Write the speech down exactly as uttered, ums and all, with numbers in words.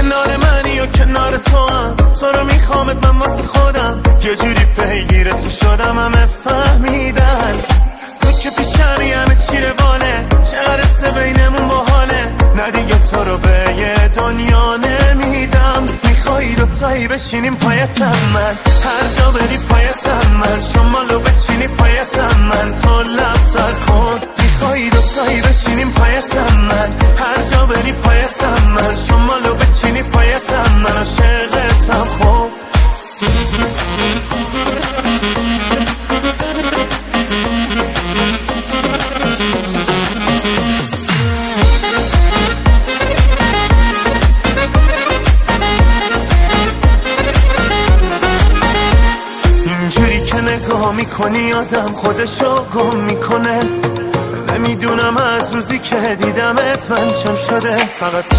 کنار منی و کنار تو هم، تو رو میخوامت من واسه خودم، یه جوری پیگیر تو شدم همه فهمیدن تو که پیشم یعنی چی رواله، چقدر سه بینمون باحاله، نه دیگه تو رو به یه دنیا نمیدم. میخوایی دوتایی بشینیم پایتم من، هر جا بری پایتم من، شمالو بچینی پایتم من، تو لب تر کن. میخوایی دوتایی بشینیم پایتم من، هر جا بری پایتم من، شمالو بچینی پایتم من، عاشقتم خوب. اینجوری که نگاه میکنی آدم خودشو گم میکنه، نمیدونم از روزی که دیدمت من چم شده، فقط